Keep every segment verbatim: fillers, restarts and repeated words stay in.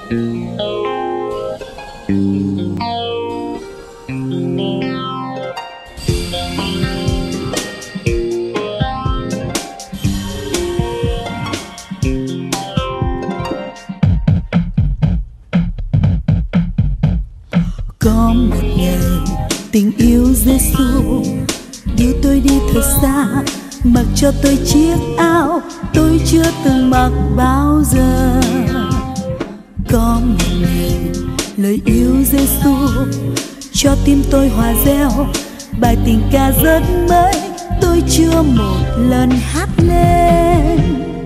Có một ngày tình yêu Giêsu đưa tôi đi thật xa, mặc cho tôi chiếc áo tôi chưa từng mặc bao giờ. Có một ngày lời yêu Giêsu cho tim tôi hòa reo bài tình ca rất mới tôi chưa một lần hát lên.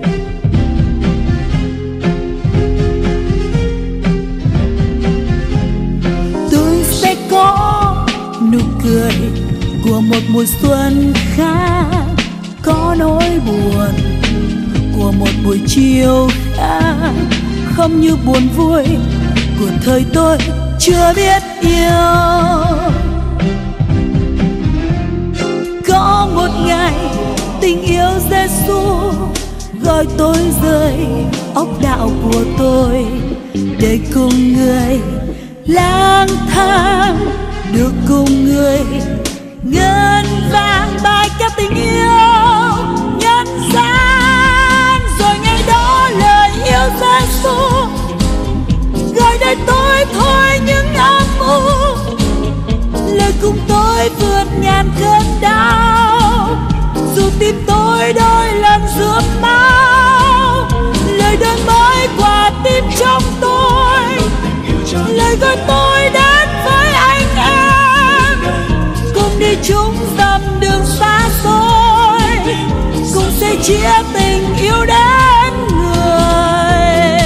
Tôi sẽ có nụ cười của một mùa xuân khác, có nỗi buồn của một buổi chiều khác, không như buồn vui của thời tôi chưa biết yêu. Có một ngày tình yêu Giêsu gọi tôi rời ốc đạo của tôi để cùng người lang thang, được cùng người ngân vang bài ca tình yêu nhân gian. Rồi ngày đó lời yêu Giêsu gọi đời tôi thôi những âm u, lời cùng tôi vượt ngàn cơn đau, dù tim tôi đôi lần rướm máu. Lời đơn mới qua tim trong tôi, lời gọi tôi đến với anh em, cùng đi chung dặm đường xa xôi, cùng sẽ chia tình yêu đến người.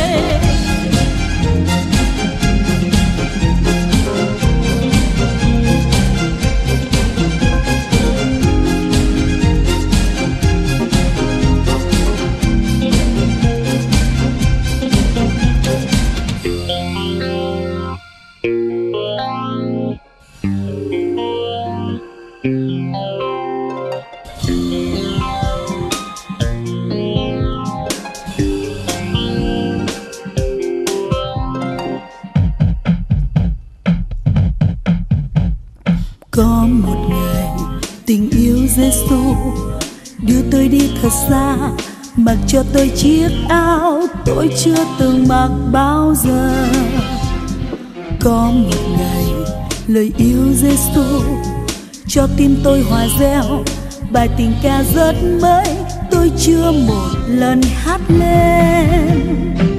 Có một ngày tình yêu Giêsu đưa tôi đi thật xa, mặc cho tôi chiếc áo tôi chưa từng mặc bao giờ. Có một ngày lời yêu Giêsu cho tim tôi hòa reo bài tình ca rất mới tôi chưa một lần hát lên.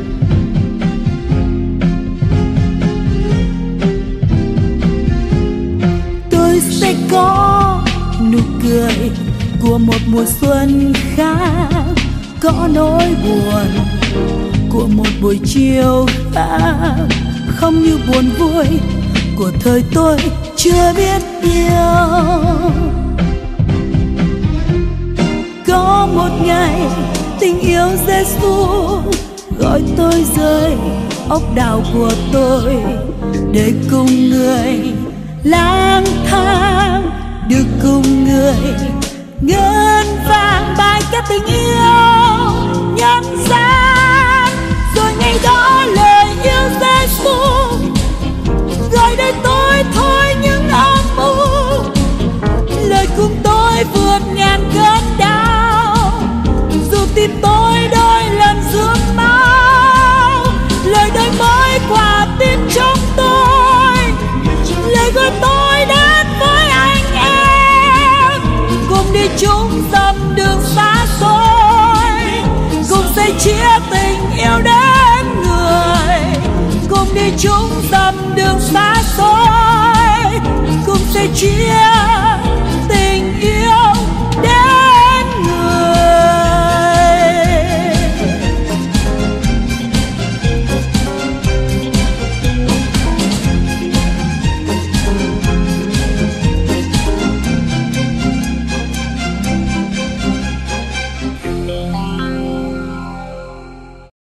Sẽ có nụ cười của một mùa xuân khác, có nỗi buồn của một buổi chiều khác, không như buồn vui của thời tôi chưa biết yêu. Có một ngày tình yêu Giêsu gọi tôi rời ốc đảo của tôi để cùng người lang thang, được cùng người ngân vang bài ca tình yêu nhân gian. Rồi ngày đó lời yêu Giêsu gọi đời tôi thôi những âm u, lời cùng tôi vượt ngàn cơn đau, dù tim tôi đôi lần rướm máu. Lời đời mới qua tim trong tôi, lời gọi tôi đến với anh em, cùng đi chung dặm đường xa xôi, cùng xây chia tình yêu đến người. Cùng đi chung dặm đường xa xôi, cùng xây chia